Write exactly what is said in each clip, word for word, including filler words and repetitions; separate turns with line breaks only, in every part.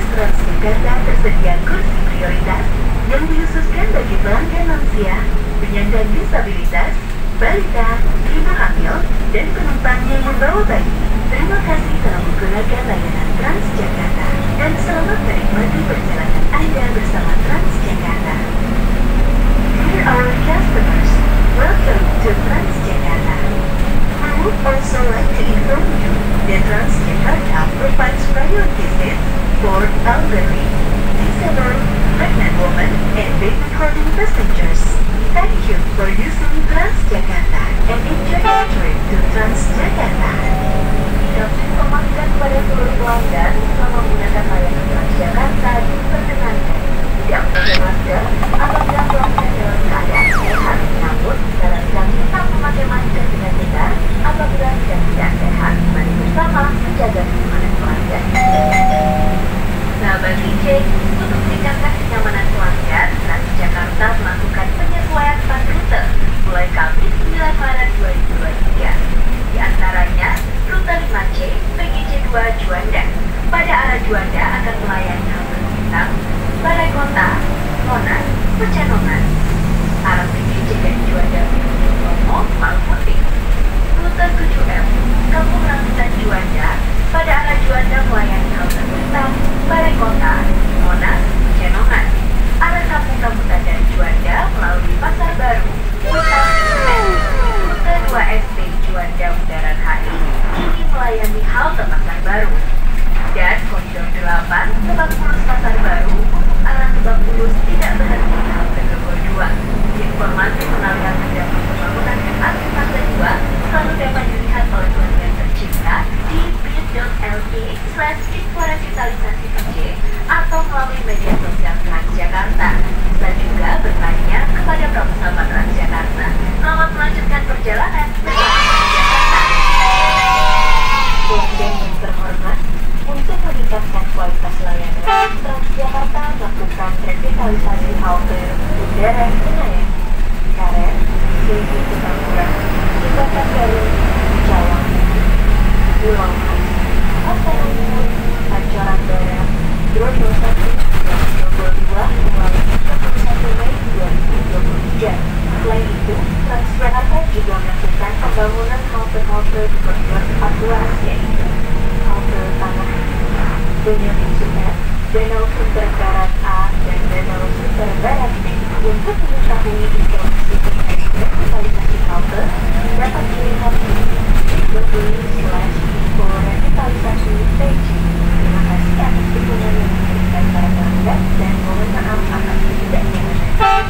Transjakarta tersedia kursi prioritas yang dikhususkan bagi pelanggan lansia, penyandang disabilitas, balita, ibu hamil, dan penumpang yang membawa bayi. Terima kasih telah menggunakan layanan Transjakarta dan selamat menikmati perjalanan Anda bersama Transjakarta. Dear our customers, welcome to Transjakarta. We would also like to inform you that Transjakarta provides priority seats for elderly, disabled, pregnant women, and baby carrying passengers. Thank you for using Transjakarta and enjoy your trip to Transjakarta. Kami memastikan kepada seluruh pelanggan selama menggunakan layanan Transjakarta diperkenankan tidak memakai masker apabila pelanggan dalam keadaan sehat. Namun, disarankan tetap memakai masker dengan benar apabila sedang tidak sehat. Mari bersama menjaga keamanan pelanggan. Sahabat D J, untuk meningkatkan kenyamanan pelanggan, Transjakarta melakukan penyesuaian empat rute mulai Kamis sembilan Maret dua ribu dua puluh tiga. Di antaranya, rute lima C P G C dua Juanda. Pada arah Juanda akan melayani halte Bintang, Balai Kota, Monas, Pecenongan. Arah P G C dari Juanda menuju Bromo, Malputih. Rute tujuh M Kampung Rambutan Juanda. Pada arah Juanda melayani halte Bintang, Balai Kota, Monas, Pecenongan. Arah Kampung Rambutan dari Juanda melalui Pasar Baru, Bintang, M. Rute dua S B Juanda Bundaran H I ini melayani halte Pasar Baru. Dan koridor delapan Lebak Bulus Pasar Baru untuk arah Lebak Bulus tidak berhenti di halte Grogol dua. Informasi pengalihan terdapat pembangunan M R T fase dua selalu dapat dilihat oleh pelanggan tercinta di bit.ly slash info revitalisasi P J atau melalui media sosial Transjakarta. Bisa juga bertanya kepada Pramusapat Transjakarta. Selamat melanjutkan perjalanan bersama Transjakarta. Pelanggan yang terhormat, untuk meningkatkan kualitas layanan, Transjakarta melakukan revitalisasi halte Bundaran Senayan, Karet, Gili Petamburan, Jembatan Baru, Cawang, Pulau Mas, Pasar Umum, Pancoran Barat, Grogol satu, dan Grogol dua mulai tiga puluh satu Mei dua ribu dua puluh tiga. Selain itu, Transjakarta juga melakukan pembangunan halte-halte di koridor empat belas yaitu halte Tanah, Benyamin Sueb, Danau Sunter Barat A, dan Danau Sunter Barat B. Untuk mengetahui informasi terkait revitalisasi halte, dapat dilihat di bit.ly slash info revitalisasi P J. Terima kasih atas dukungan yang diberikan para pelanggan dan mohon maaf atas ketidaknyamanan.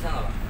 bisa nggak Pak?